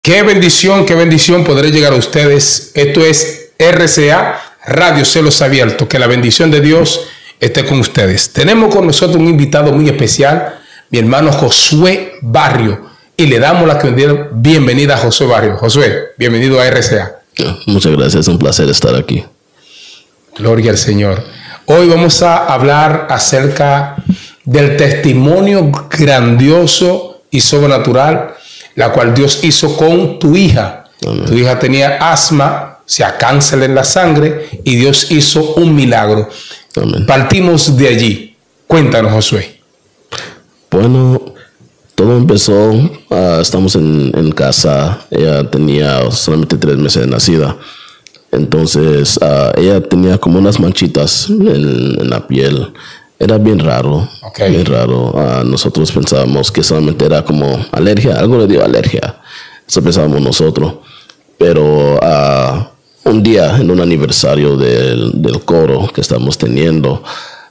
Qué bendición podré llegar a ustedes. Esto es RCA, Radio Celos Abiertos. Que la bendición de Dios esté con ustedes. Tenemos con nosotros un invitado muy especial, mi hermano Josué Barrio. Y le damos la bienvenida a Josué Barrio. Josué, bienvenido a RCA. Muchas gracias, es un placer estar aquí. Gloria al Señor. Hoy vamos a hablar acerca del testimonio grandioso y sobrenatural, la cual Dios hizo con tu hija. Amén. Tu hija tenía asma, o sea, cáncer en la sangre, y Dios hizo un milagro. Amén. Partimos de allí. Cuéntanos, Josué. Bueno, todo empezó, estamos en casa. Ella tenía solamente 3 meses de nacida. Entonces, ella tenía como unas manchitas en la piel. Era bien raro, bien raro. Nosotros pensábamos que solamente era como alergia, algo le dio alergia. Eso pensábamos nosotros. Pero un día, en un aniversario del coro que estamos teniendo,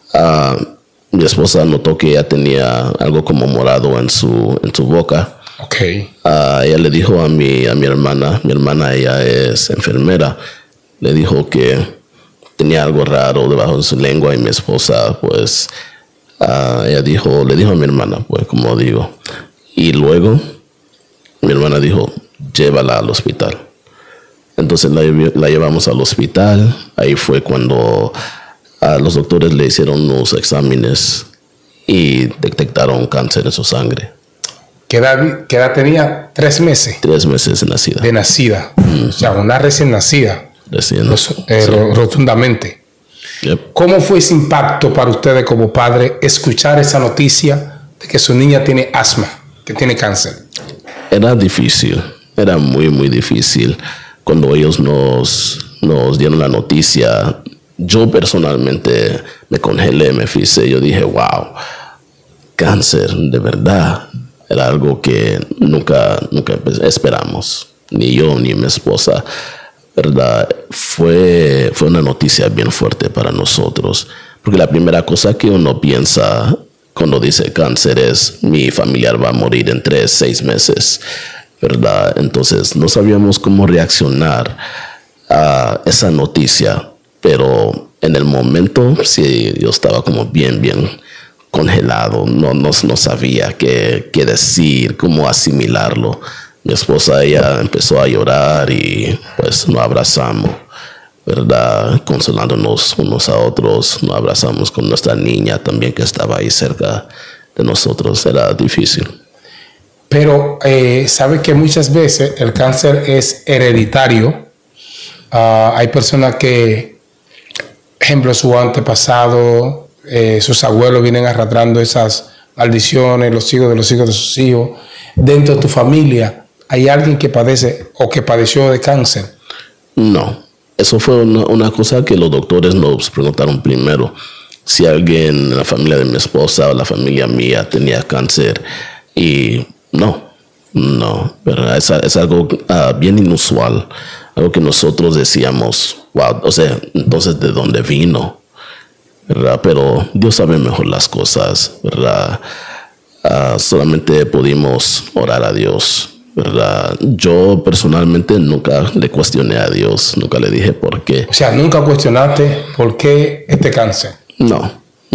mi esposa notó que ella tenía algo como morado en su boca. Ella le dijo a mi hermana, ella es enfermera, le dijo que tenía algo raro debajo de su lengua, y mi esposa, pues, le dijo a mi hermana, pues, como digo. Y luego, mi hermana dijo, llévala al hospital. Entonces la llevamos al hospital. Ahí fue cuando los doctores le hicieron unos exámenes y detectaron cáncer en su sangre. ¿Qué edad tenía? 3 meses. 3 meses de nacida. De nacida. O sea, una recién nacida. Rotundamente. Yep. ¿Cómo fue ese impacto para ustedes como padres escuchar esa noticia de que su niña tiene asma, que tiene cáncer? Era difícil, era muy, muy difícil. Cuando ellos nos dieron la noticia, yo personalmente me congelé, me frisé. Yo dije, wow, cáncer, de verdad. Era algo que nunca esperamos, ni yo ni mi esposa. ¿Verdad? Fue una noticia bien fuerte para nosotros, porque la primera cosa que uno piensa cuando dice cáncer es mi familiar va a morir en 3-6 meses, ¿verdad? Entonces no sabíamos cómo reaccionar a esa noticia, pero en el momento sí, yo estaba como bien congelado, no sabía qué decir, cómo asimilarlo. Mi esposa, ella empezó a llorar y pues nos abrazamos, ¿verdad? Consolándonos unos a otros. Nos abrazamos con nuestra niña también, que estaba ahí cerca de nosotros. Era difícil. Pero sabe que muchas veces el cáncer es hereditario. Hay personas que, ejemplo, su antepasado, sus abuelos vienen arrastrando esas maldiciones, los hijos de sus hijos. Dentro de tu familia, ¿hay alguien que padece o que padeció de cáncer? No, eso fue una cosa que los doctores nos preguntaron primero. Si alguien en la familia de mi esposa o la familia mía tenía cáncer. Y no, ¿verdad? Es algo bien inusual. Algo que nosotros decíamos, wow, o sea, entonces ¿de dónde vino? ¿Verdad? Pero Dios sabe mejor las cosas, ¿verdad? Solamente pudimos orar a Dios, ¿verdad? Yo personalmente nunca le cuestioné a Dios, nunca le dije por qué. O sea, ¿nunca cuestionaste por qué este cáncer? No.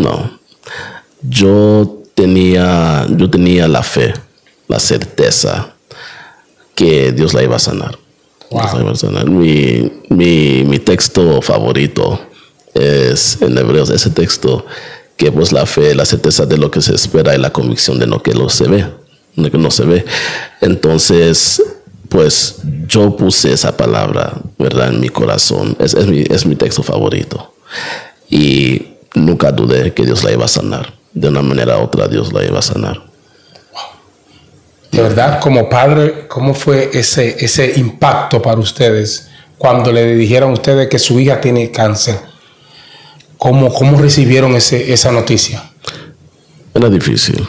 Yo tenía la fe, la certeza que Dios la iba a sanar. Wow. Dios la iba a sanar. Mi texto favorito es en Hebreos, ese texto que pues la fe, la certeza de lo que se espera y la convicción de lo que no se ve. Entonces, pues yo puse esa palabra, ¿verdad?, en mi corazón. Es mi texto favorito. Y nunca dudé que Dios la iba a sanar. De una manera u otra, Dios la iba a sanar. De verdad, como padre, ¿cómo fue ese impacto para ustedes cuando le dijeron a ustedes que su hija tiene cáncer? ¿Cómo recibieron esa noticia? Era difícil.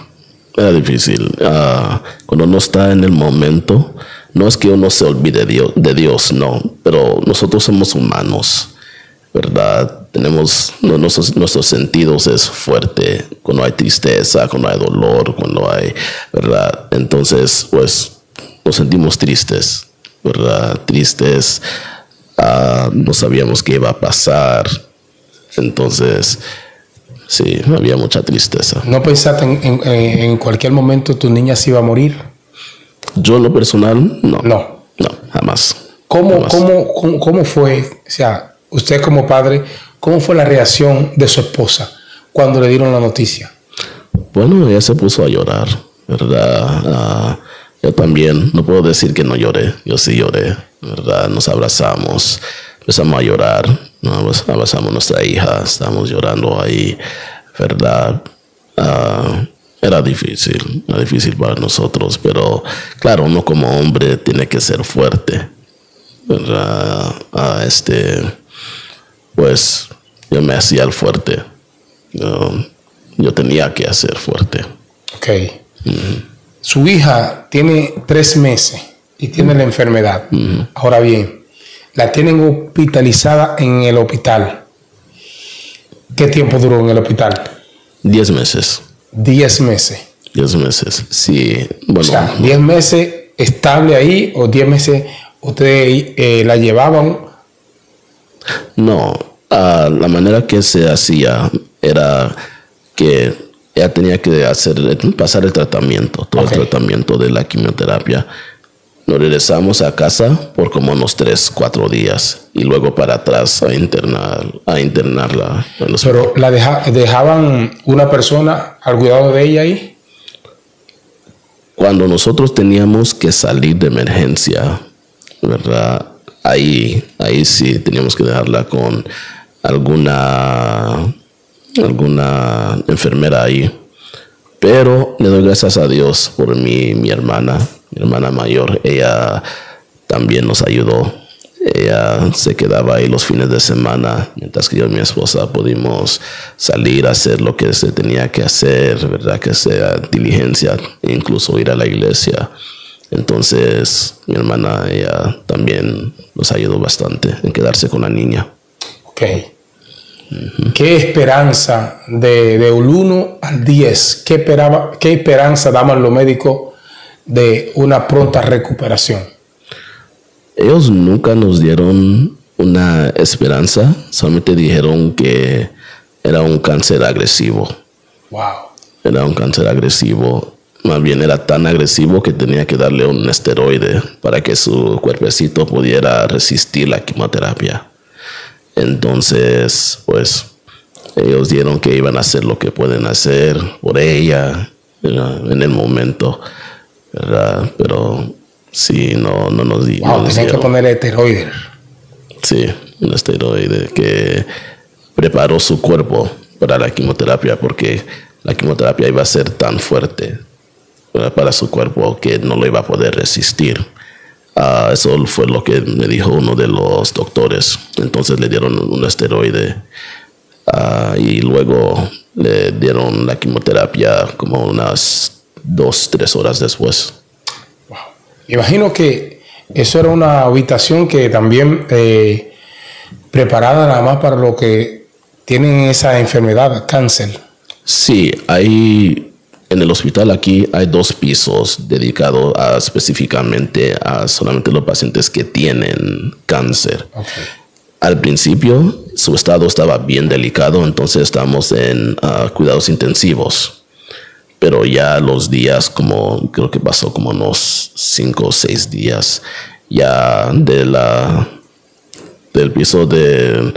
Cuando uno está en el momento, no es que uno se olvide de Dios, no. Pero nosotros somos humanos, ¿verdad? Tenemos nuestros sentidos es fuerte. Cuando hay tristeza, cuando hay dolor, cuando hay, ¿verdad? Entonces, pues nos sentimos tristes, ¿verdad? Tristes, no sabíamos qué iba a pasar. Entonces, sí, había mucha tristeza. ¿No pensaste en cualquier momento tu niña se iba a morir? Yo en lo personal, no. No. No, jamás. ¿Cómo fue, o sea, usted como padre, cómo fue la reacción de su esposa cuando le dieron la noticia? Bueno, ella se puso a llorar, ¿verdad? Yo también, no puedo decir que no lloré, yo sí lloré, ¿verdad? Nos abrazamos, empezamos a llorar, nos abrazamos a nuestra hija, estábamos llorando ahí, ¿verdad? Era difícil para nosotros, pero claro, uno como hombre tiene que ser fuerte, ¿verdad? Pues yo me hacía el fuerte, yo tenía que hacer fuerte. Ok. Su hija tiene 3 meses y tiene la enfermedad. Ahora bien, la tienen hospitalizada en el hospital. ¿Qué tiempo duró en el hospital? 10 meses. 10 meses. 10 meses, sí. Bueno, o sea, 10 meses estable ahí o 10 meses ustedes la llevaban. No, la manera que se hacía era que ella tenía que pasar el tratamiento, todo el tratamiento de la quimioterapia. Nos regresamos a casa por como unos 3-4 días y luego para atrás a internarla. Pero la dejaban una persona al cuidado de ella ahí. Cuando nosotros teníamos que salir de emergencia, ¿verdad? Ahí sí teníamos que dejarla con alguna enfermera ahí. Pero le doy gracias a Dios por mi hermana mayor. Ella también nos ayudó. Ella se quedaba ahí los fines de semana, mientras que yo y mi esposa pudimos salir a hacer lo que se tenía que hacer, ¿verdad? Que sea diligencia, incluso ir a la iglesia. Entonces, mi hermana, ella también nos ayudó bastante en quedarse con la niña. Ok. ¿Qué esperanza del 1 al 10? ¿Qué esperanza daban los médicos de una pronta recuperación? Ellos nunca nos dieron una esperanza, solamente dijeron que era un cáncer agresivo. Wow. Era un cáncer agresivo. Más bien era tan agresivo que tenía que darle un esteroide para que su cuerpecito pudiera resistir la quimioterapia. Entonces, pues, ellos dijeron que iban a hacer lo que pueden hacer por ella, ¿verdad? En el momento, ¿verdad? Pero sí, no nos dieron. Tenían que ponerle esteroide. Sí, un esteroide que preparó su cuerpo para la quimioterapia, porque la quimioterapia iba a ser tan fuerte, ¿verdad? Para su cuerpo que no lo iba a poder resistir. Eso fue lo que me dijo uno de los doctores. Entonces le dieron un esteroide y luego le dieron la quimioterapia como unas 2-3 horas después. Wow. Imagino que eso era una habitación que también preparada nada más para los que tienen esa enfermedad, cáncer. Sí, en el hospital aquí hay 2 pisos dedicados específicamente a solamente los pacientes que tienen cáncer. Okay. Al principio su estado estaba bien delicado, entonces estamos en cuidados intensivos. Pero ya los días, creo que pasó como unos 5 o 6 días, ya del piso de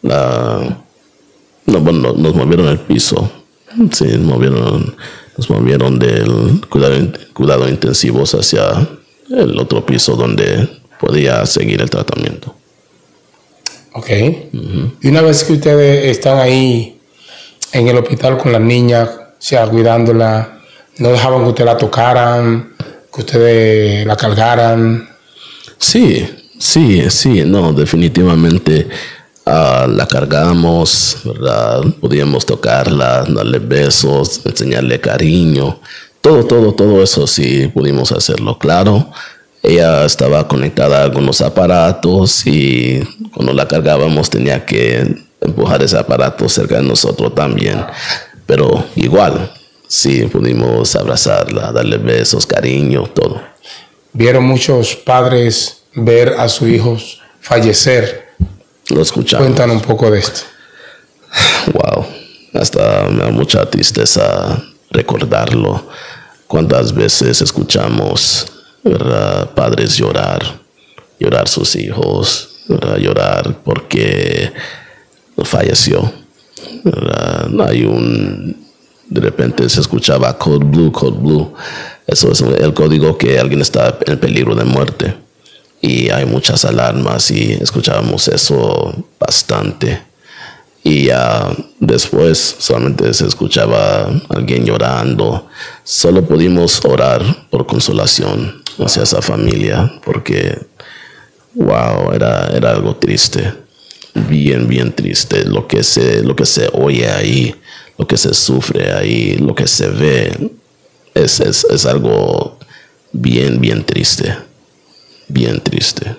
nos movieron el piso. Sí, nos movieron del cuidado intensivos hacia el otro piso donde podía seguir el tratamiento. Ok. Y una vez que ustedes están ahí en el hospital con la niña, o sea, cuidándola, ¿no dejaban que ustedes la tocaran, que ustedes la cargaran? Sí, no, definitivamente la cargamos, ¿verdad? Podíamos tocarla, darle besos, enseñarle cariño, todo eso sí pudimos hacerlo. Claro, ella estaba conectada a algunos aparatos y cuando la cargábamos tenía que empujar ese aparato cerca de nosotros también, pero igual sí pudimos abrazarla, darle besos, cariño, todo. vieron muchos padres ver a sus hijos fallecer. Lo escuchamos. Cuéntanos un poco de esto. Wow, hasta me da mucha tristeza recordarlo. Cuántas veces escuchamos, ¿verdad?, padres llorar sus hijos, ¿verdad?, llorar porque falleció, ¿verdad? De repente se escuchaba code blue. Eso es el código que alguien está en peligro de muerte. Y hay muchas alarmas y escuchábamos eso bastante. Y después solamente se escuchaba alguien llorando. Solo pudimos orar por consolación hacia esa familia porque, wow, era algo triste. Bien triste. Lo que se oye ahí, lo que se sufre ahí, lo que se ve, es algo bien triste. Bien triste.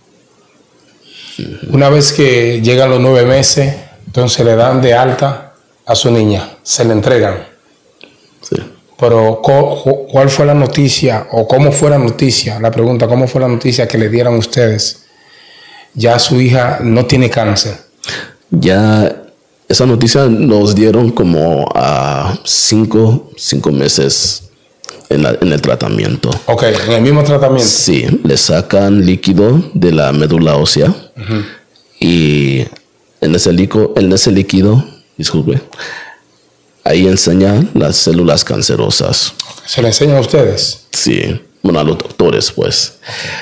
Una vez que llegan los 9 meses, entonces le dan de alta a su niña, se le entregan. Sí. Pero ¿cuál fue la noticia o cómo fue la noticia? La pregunta, ¿cómo fue la noticia que le dieron ustedes? Ya su hija no tiene cáncer. Ya esa noticia nos dieron como a 5 meses en el tratamiento. Ok, en el mismo tratamiento. Sí, le sacan líquido de la médula ósea. Uh-huh. Y en ese líquido, disculpe, ahí enseña las células cancerosas. ¿Se le enseñan a ustedes? Sí, bueno, a los doctores, pues.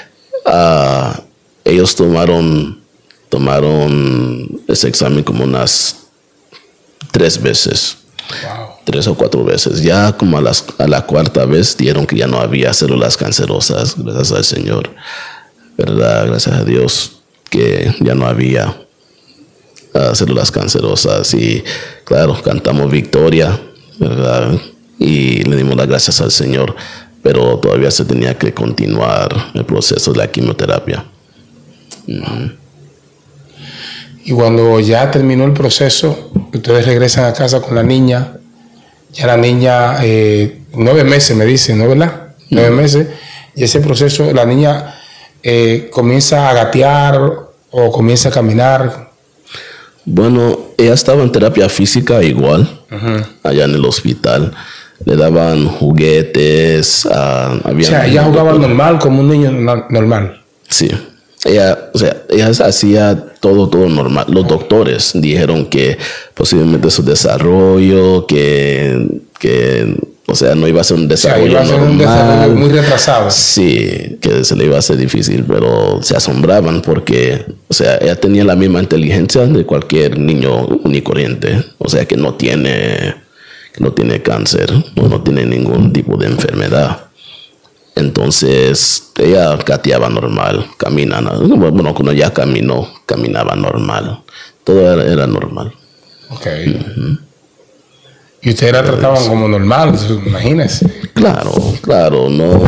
Ellos tomaron ese examen como unas 3 veces. Wow. 3 o 4 veces. Ya como a la 4ª vez dieron que ya no había células cancerosas. Gracias al Señor. ¿Verdad? Gracias a Dios que ya no había células cancerosas. Y claro, cantamos victoria, ¿verdad? Y le dimos las gracias al Señor. Pero todavía se tenía que continuar el proceso de la quimioterapia. Y cuando ya terminó el proceso, ustedes regresan a casa con la niña. Ya la niña, 9 meses me dicen, ¿no, verdad? 9 meses. Y ese proceso, la niña comienza a gatear o comienza a caminar. Bueno, ella estaba en terapia física igual, allá en el hospital. Le daban juguetes. O sea, ella jugaba normal, como un niño normal. Sí. Ella hacía todo normal. Los doctores dijeron que posiblemente su desarrollo, o sea, no iba a ser un desarrollo normal. Iba a ser un desarrollo muy retrasado. Sí, que se le iba a hacer difícil, pero se asombraban porque, o sea, ella tenía la misma inteligencia de cualquier niño unicorriente. O sea, que no tiene cáncer o no tiene ningún tipo de enfermedad. Entonces, ella gateaba normal, caminaba. Bueno, cuando ya caminaba normal. Todo era normal. Ok. Y ustedes la trataban como normal, imagínense. Claro.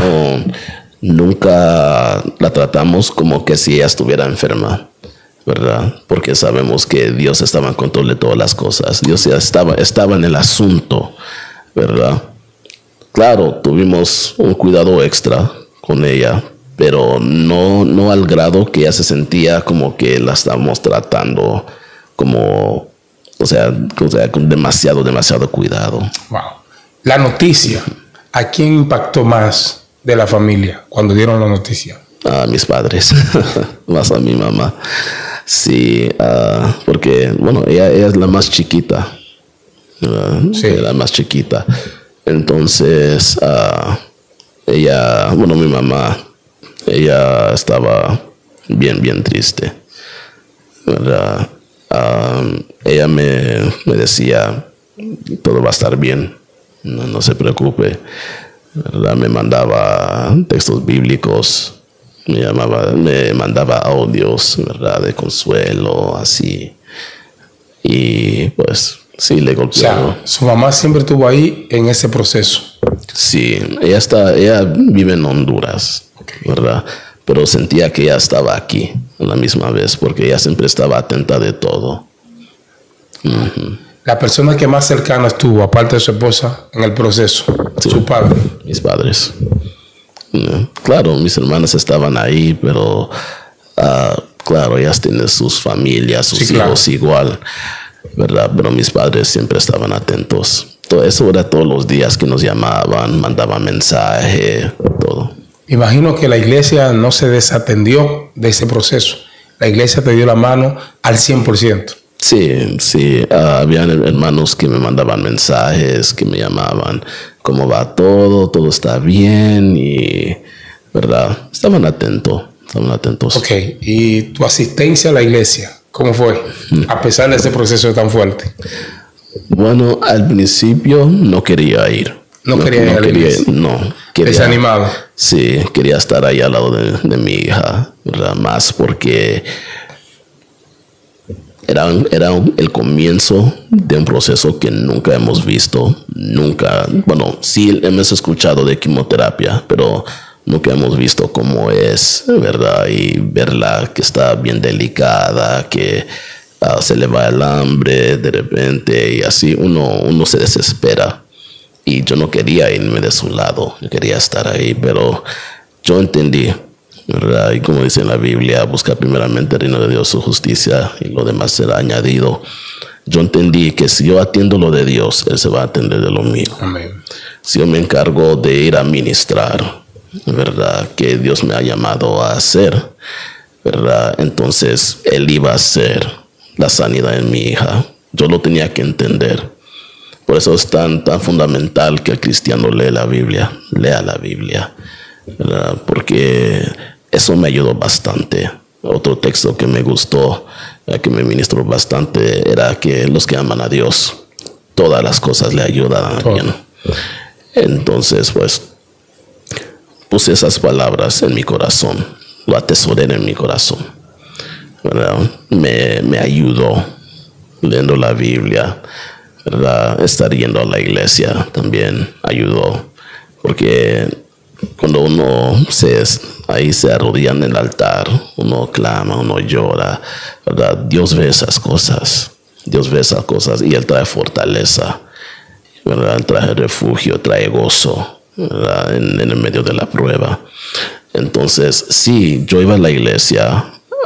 Nunca la tratamos como que si ella estuviera enferma, ¿verdad? Porque sabemos que Dios estaba en control de todas las cosas. Dios ya estaba en el asunto, ¿verdad? Claro, tuvimos un cuidado extra con ella, pero no al grado que ella se sentía como que la estábamos tratando como, o sea, con demasiado cuidado. Wow. La noticia, ¿a quién impactó más de la familia cuando dieron la noticia? A mis padres, más a mi mamá. Sí, porque, bueno, ella es la más chiquita. Sí. La más chiquita. Entonces, mi mamá, ella estaba bien triste, ¿verdad? Ella me decía, todo va a estar bien, no se preocupe, ¿verdad? Me mandaba textos bíblicos, me mandaba audios, ¿verdad? De consuelo, así. Y pues sí, le golpeó. O sea, su mamá siempre estuvo ahí en ese proceso. Sí, ella vive en Honduras, ¿verdad? Pero sentía que ella estaba aquí a la misma vez porque ella siempre estaba atenta de todo. La persona que más cercana estuvo, aparte de su esposa, en el proceso, sí, su padre. Mis padres. Claro, mis hermanas estaban ahí, pero claro, ellas tienen sus familias, sus hijos igual, ¿verdad? Pero mis padres siempre estaban atentos. Todo eso era todos los días que nos llamaban, mandaban mensaje, todo. Imagino que la iglesia no se desatendió de ese proceso. La iglesia te dio la mano al 100%. Sí. Habían hermanos que me mandaban mensajes, que me llamaban, ¿cómo va todo? ¿Todo está bien? Y, ¿verdad? Estaban atentos. Ok, ¿y tu asistencia a la iglesia? ¿Cómo fue? A pesar de ese proceso tan fuerte. Bueno, al principio no quería ir. No quería ir a la iglesia. Desanimado. Sí, quería estar ahí al lado de mi hija, ¿verdad? Más porque era el comienzo de un proceso que nunca hemos visto. Nunca, bueno, sí hemos escuchado de quimioterapia, pero nunca hemos visto cómo es, ¿verdad? Y verla que está bien delicada, que se le va el hambre de repente y así uno se desespera. Y yo no quería irme de su lado, yo quería estar ahí, pero yo entendí, ¿verdad? Y como dice en la Biblia, busca primeramente el reino de Dios, su justicia, y lo demás será añadido. Yo entendí que si yo atiendo lo de Dios, Él se va a atender de lo mío. Amén. Si yo me encargo de ir a ministrar, ¿verdad? Que Dios me ha llamado a hacer, ¿verdad? Entonces Él iba a hacer la sanidad en mi hija. Yo lo tenía que entender. Por eso es tan fundamental que el cristiano lea la Biblia, ¿verdad? Porque eso me ayudó bastante. Otro texto que me gustó, que me ministró bastante, era que los que aman a Dios, todas las cosas le ayudan bien. Entonces, pues, puse esas palabras en mi corazón, lo atesoré en mi corazón, ¿verdad? Me ayudó leyendo la Biblia, ¿verdad? Estar yendo a la iglesia también ayudó, porque cuando uno ahí se arrodilla en el altar, uno clama, uno llora, ¿verdad? Dios ve esas cosas y Él trae fortaleza, ¿verdad? Trae refugio, trae gozo, ¿verdad? En el medio de la prueba. Entonces, sí, yo iba a la iglesia,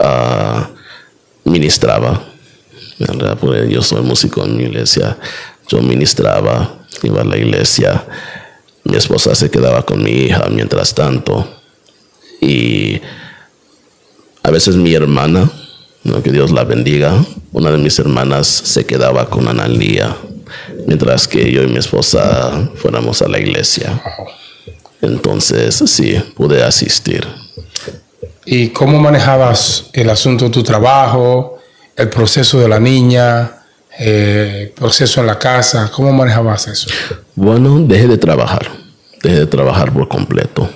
ministraba, ¿verdad? Porque yo soy músico en mi iglesia. Yo ministraba, iba a la iglesia. Mi esposa se quedaba con mi hija mientras tanto. Y a veces mi hermana, ¿no? Que Dios la bendiga, una de mis hermanas se quedaba con Analía, mientras que yo y mi esposa fuéramos a la iglesia. Entonces, sí, pude asistir. ¿Y cómo manejabas el asunto de tu trabajo, el proceso de la niña, el proceso en la casa? ¿Cómo manejabas eso? Bueno, dejé de trabajar por completo.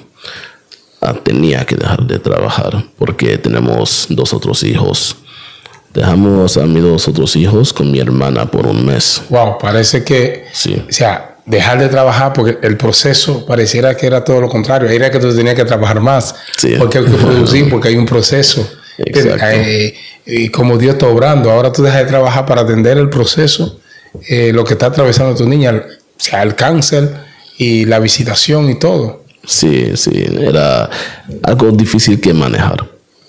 Tenía que dejar de trabajar porque tenemos 2 otros hijos. Dejamos a mis 2 otros hijos con mi hermana por un mes. Wow, parece que, sí. O sea, dejar de trabajar porque el proceso pareciera que era todo lo contrario. Era que tú tenías que trabajar más, sí. Porque hay que producir, porque hay un proceso. Y como Dios está obrando, ahora tú dejas de trabajar para atender el proceso, lo que está atravesando tu niña, o sea, el cáncer y la visitación y todo. Sí, era algo difícil que manejar.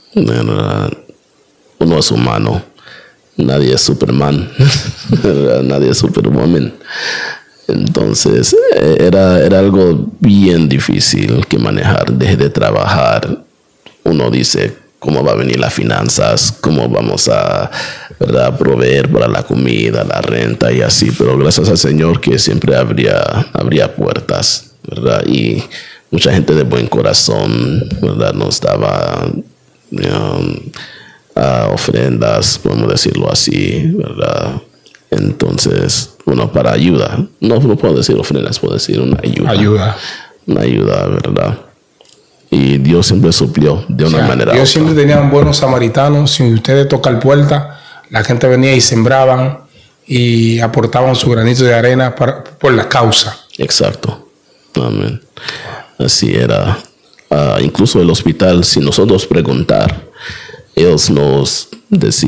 Uno es humano, nadie es Superman, nadie es Superwoman. Entonces era algo bien difícil que manejar. Dejé de trabajar. Uno dice, ¿cómo va a venir las finanzas? ¿Cómo vamos a, ¿verdad?, proveer para la comida, la renta y así? Pero gracias al Señor que siempre abría puertas, ¿verdad? Y mucha gente de buen corazón, ¿verdad?, nos daba ofrendas, podemos decirlo así, ¿verdad? Entonces, bueno, para ayuda. No puedo decir ofrendas, puedo decir una ayuda. Una ayuda, ¿verdad? Y Dios siempre suplió de una manera. Dios siempre tenía buenos samaritanos. Si ustedes tocan puerta, la gente venía y sembraban y aportaban su granito de arena por la causa. Exacto. Amén. Así era. Incluso el hospital, si nosotros preguntar, ellos nos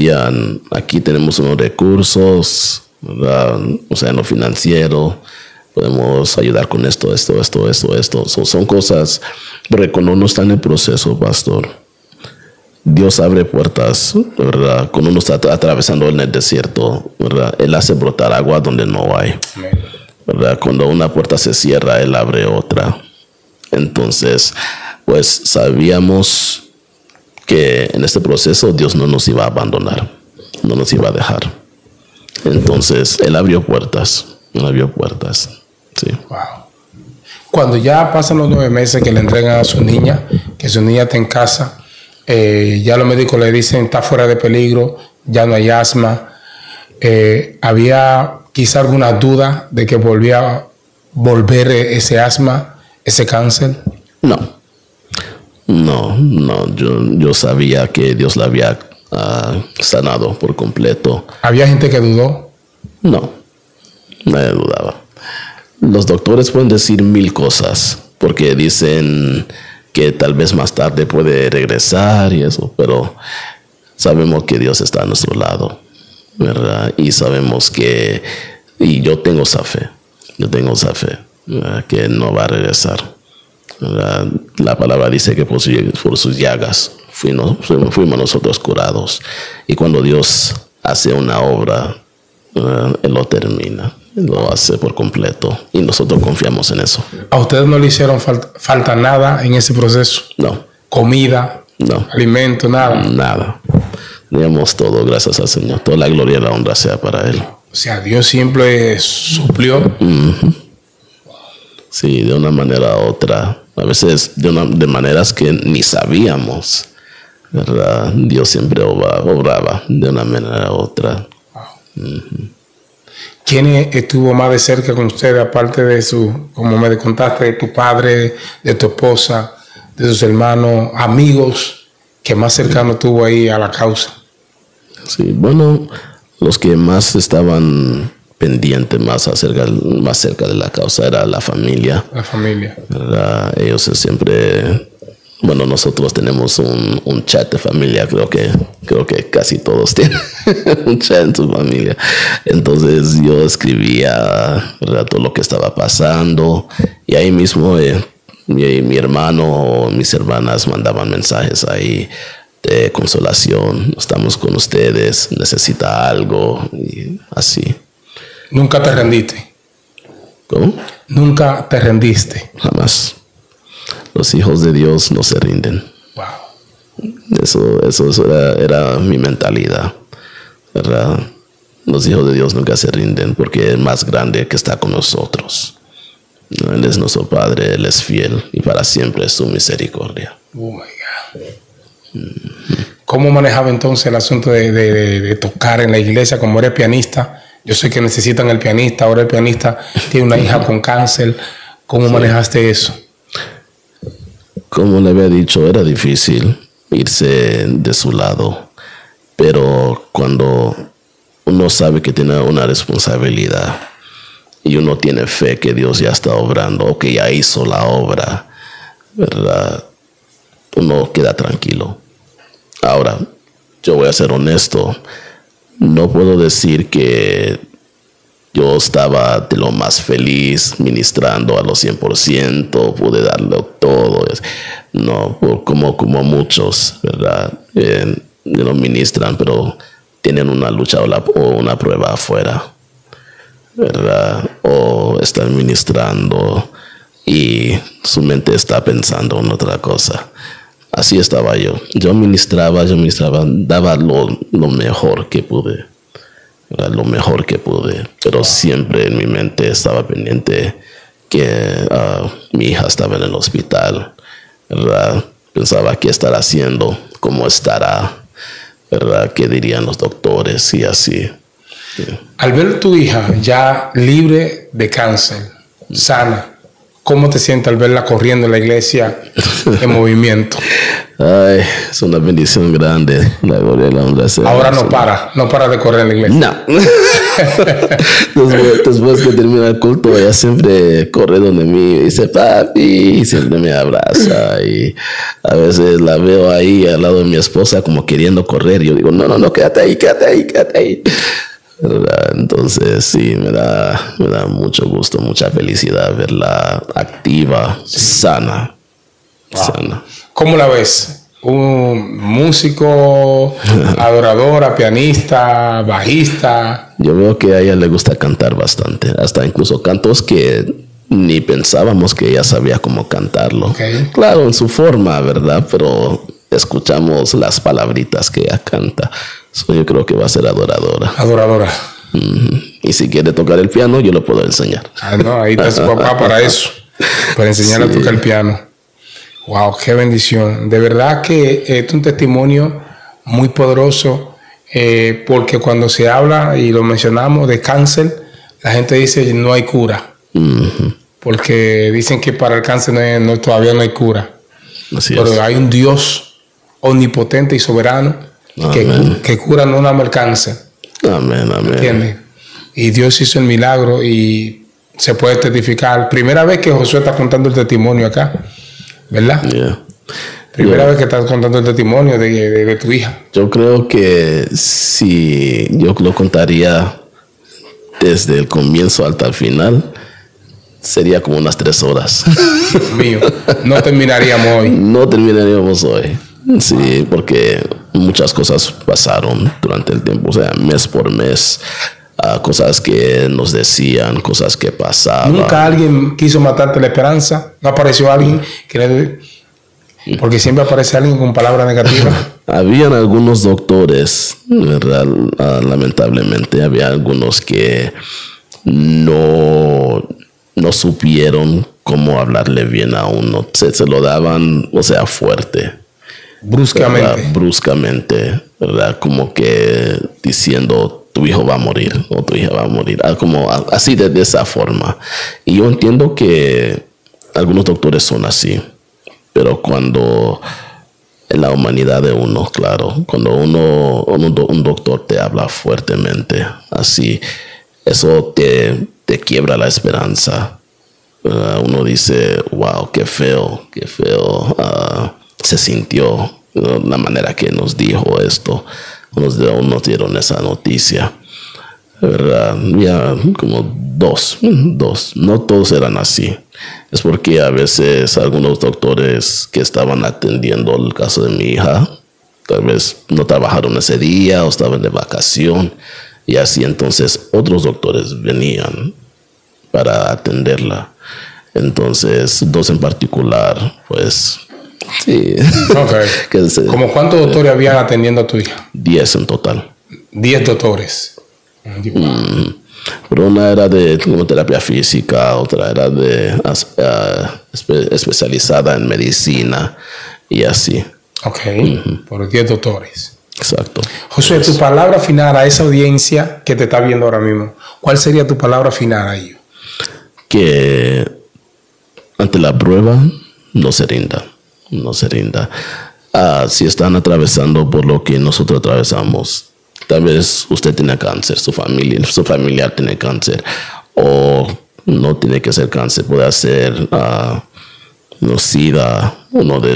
decían, aquí tenemos unos recursos, ¿verdad? O sea, en lo financiero, podemos ayudar con esto. Son cosas, porque cuando uno está en el proceso, pastor, Dios abre puertas, ¿verdad? Cuando uno está atravesando en el desierto, ¿verdad? Él hace brotar agua donde no hay, ¿verdad? Cuando una puerta se cierra, Él abre otra. Entonces, pues sabíamos que en este proceso Dios no nos iba a abandonar, no nos iba a dejar. Entonces, Él abrió puertas, sí. Wow. Cuando ya pasan los 9 meses que le entregan a su niña, que su niña está en casa, ya los médicos le dicen está fuera de peligro, ya no hay asma. ¿Había quizá alguna duda de que volvía a volver ese asma, ese cáncer? No. Yo sabía que Dios la había sanado por completo. ¿Había gente que dudó? No, nadie dudaba. Los doctores pueden decir 1000 cosas, porque dicen que tal vez más tarde puede regresar y eso, pero sabemos que Dios está a nuestro lado, ¿verdad? Y sabemos y yo tengo esa fe, ¿verdad? Que no va a regresar, ¿verdad? La palabra dice que por sus llagas fuimos nosotros curados. Y cuando Dios hace una obra, Él lo termina. Lo hace por completo y nosotros confiamos en eso. ¿A ustedes no le hicieron falta nada en ese proceso? No. ¿Comida? No. ¿Alimento? Nada. Nada. Teníamos todo, gracias al Señor. Toda la gloria y la honra sea para Él. O sea, Dios siempre suplió. Sí, de una manera u otra. A veces de maneras que ni sabíamos, ¿verdad? Dios siempre obraba de una manera u otra. ¿Quién estuvo más de cerca con usted, aparte de como me contaste, de tu padre, de tu esposa, de sus hermanos, amigos, que más cercano estuvo ahí a la causa? Sí, bueno, los que más estaban pendientes, más cerca de la causa, era la familia. La familia. Ellos siempre... Bueno, nosotros tenemos un chat de familia, creo que casi todos tienen un chat en su familia. Entonces yo escribía, ¿verdad?, todo lo que estaba pasando, y ahí mismo mi hermano o mis hermanas mandaban mensajes ahí de consolación. Estamos con ustedes, necesita algo, y así. ¿Nunca te rendiste? ¿Cómo? ¿Nunca te rendiste? Jamás. Los hijos de Dios no se rinden. Wow. Eso era mi mentalidad, ¿verdad? Los hijos de Dios nunca se rinden, porque es más grande que está con nosotros. Él es nuestro Padre, Él es fiel y para siempre es su misericordia. Oh my God. ¿Cómo manejaba entonces el asunto de tocar en la iglesia? Como eres pianista, yo sé que necesitan el pianista, ahora el pianista tiene una hija con cáncer. ¿Cómo manejaste eso? Como le había dicho, era difícil irse de su lado, pero cuando uno sabe que tiene una responsabilidad y uno tiene fe que Dios ya está obrando o que ya hizo la obra, ¿verdad?, uno queda tranquilo. Ahora, yo voy a ser honesto, no puedo decir que yo estaba de lo más feliz ministrando a los 100%, pude darle todo. No, como muchos, ¿verdad? No ministran, pero tienen una lucha o una prueba afuera, ¿verdad? O están ministrando y su mente está pensando en otra cosa. Así estaba yo. Yo ministraba, daba lo mejor que pude. Lo mejor que pude, pero siempre en mi mente estaba pendiente que mi hija estaba en el hospital, ¿verdad? Pensaba qué estará haciendo, cómo estará, ¿verdad? ¿Qué dirían los doctores? Y así. Sí. Al ver tu hija ya libre de cáncer, sana, ¿cómo te sientes al verla corriendo en la iglesia en movimiento? Ay, es una bendición grande. La gloria y la honra sea. Ahora no para de correr en la iglesia. No. después que termina el culto, ella siempre corre donde mí y dice papi, y siempre me abraza. Y a veces la veo ahí al lado de mi esposa como queriendo correr. Yo digo, no, quédate ahí. ¿verdad? Entonces, sí, me da mucho gusto, mucha felicidad verla activa, sana. Sana. ¿Cómo la ves? ¿Un músico, adoradora, pianista, bajista? Yo veo que a ella le gusta cantar bastante, hasta incluso cantos que ni pensábamos que ella sabía cómo cantarlo. Okay. Claro, en su forma, ¿verdad? Pero escuchamos las palabritas que ella canta. So, yo creo que va a ser adoradora. Adoradora. Y si quiere tocar el piano, yo lo puedo enseñar. No, ahí está su papá para eso, para enseñarle a tocar el piano. Wow, qué bendición. De verdad que es un testimonio muy poderoso, porque cuando se habla y lo mencionamos de cáncer, la gente dice no hay cura. Porque dicen que para el cáncer todavía no hay cura. Así pero es. hay un Dios omnipotente y soberano que cura no nada más el cáncer. Amén, amén. ¿Entiendes? Y Dios hizo el milagro y se puede testificar. Primera vez que Josué está contando el testimonio acá, ¿verdad? Yeah. Primera vez que estás contando el testimonio de tu hija. Yo creo que si yo lo contaría desde el comienzo hasta el final, sería como unas 3 horas. Dios mío, no terminaríamos hoy. No terminaríamos hoy. Sí, porque muchas cosas pasaron durante el tiempo, o sea, mes por mes. Cosas que nos decían, cosas que pasaban. ¿Nunca alguien quiso matarte la esperanza? ¿No apareció alguien que porque siempre aparece alguien con palabras negativas? Habían algunos doctores, ¿verdad? Lamentablemente, había algunos que no supieron cómo hablarle bien a uno. Se lo daban, o sea, fuerte. Bruscamente. ¿Verdad? Bruscamente, ¿verdad? Como que diciendo, tu hijo va a morir o tu hija va a morir. Como así de esa forma. Y yo entiendo que algunos doctores son así. Pero cuando en la humanidad de uno, claro, cuando un doctor te habla fuertemente, así, eso te quiebra la esperanza. Uno dice, wow, qué feo se sintió la manera que nos dijo esto. Nos dieron esa noticia. ¿Verdad? Ya como dos, no todos eran así. Es porque a veces algunos doctores que estaban atendiendo el caso de mi hija, tal vez no trabajaron ese día o estaban de vacación, y así entonces otros doctores venían para atenderla. Entonces, 2 en particular, pues, sí. Okay. ¿Cómo cuántos doctores habían atendiendo a tu hija? 10 en total. 10 doctores. Pero una era de terapia física, otra era de especializada en medicina y así. Ok, por 10 doctores. Exacto. Josué, tu palabra final a esa audiencia que te está viendo ahora mismo, ¿cuál sería tu palabra final a ellos? Que ante la prueba no se rinda. No se rinda. Si están atravesando por lo que nosotros atravesamos, tal vez usted tiene cáncer, su familiar tiene cáncer, o no tiene que ser cáncer, puede ser SIDA, uno de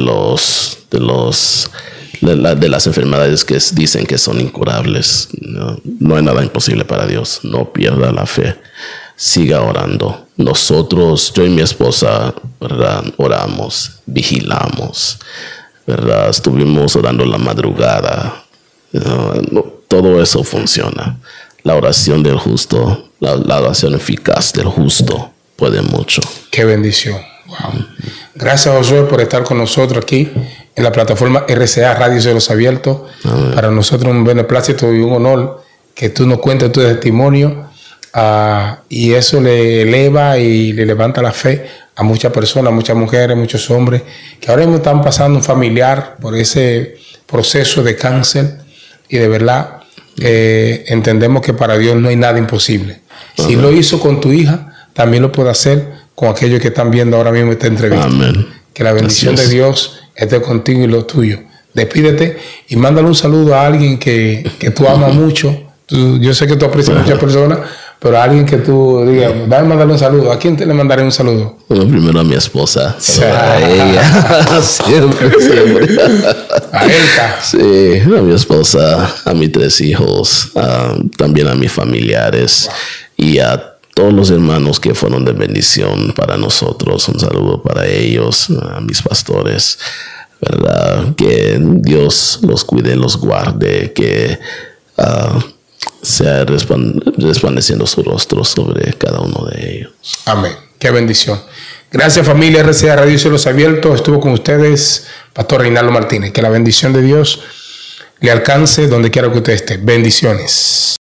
las enfermedades que dicen que son incurables. No hay nada imposible para Dios. No pierda la fe. Siga orando. Nosotros, yo y mi esposa, ¿verdad? Oramos, vigilamos, ¿verdad? Estuvimos orando la madrugada. Todo eso funciona. La oración del justo, la oración eficaz del justo puede mucho. Qué bendición. Wow. Gracias, Josué, por estar con nosotros aquí en la plataforma RCA Radio Cielos Abiertos. Amén. Para nosotros un beneplácito y un honor que tú nos cuentes tu testimonio. Y eso le eleva y le levanta la fe a muchas personas, muchas mujeres, muchos hombres que ahora mismo están pasando un familiar por ese proceso de cáncer, y de verdad entendemos que para Dios no hay nada imposible. Si lo hizo con tu hija, también lo puede hacer con aquellos que están viendo ahora mismo esta entrevista. Amén. Que la bendición de Dios esté contigo y lo tuyo. Despídete y mándale un saludo a alguien que tú amas mucho. Yo sé que tú aprecias a muchas personas, pero alguien que tú digas, dame mandarle un saludo. ¿A quién te le mandaré un saludo? Bueno, primero a mi esposa, a ella, siempre. A Elka. Sí, a mi esposa, a mis 3 hijos, también a mis familiares y a todos los hermanos que fueron de bendición para nosotros. Un saludo para ellos, a mis pastores, ¿verdad? Que Dios los cuide, los guarde, que sea resplandeciendo su rostro sobre cada uno de ellos. Amén. Qué bendición. Gracias, familia RCA Radio Cielos Abiertos. Estuvo con ustedes Pastor Reinaldo Martínez. Que la bendición de Dios le alcance donde quiera que usted esté. Bendiciones.